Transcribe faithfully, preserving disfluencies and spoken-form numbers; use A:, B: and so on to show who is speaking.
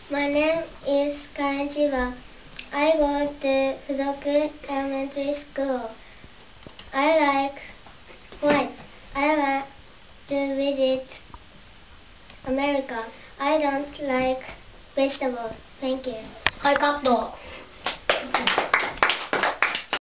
A: My name is Karanjiva. I go to Fudoku Elementary School. I like flights. I like to visit America. I don't like vegetables. Thank you.
B: はい、カット。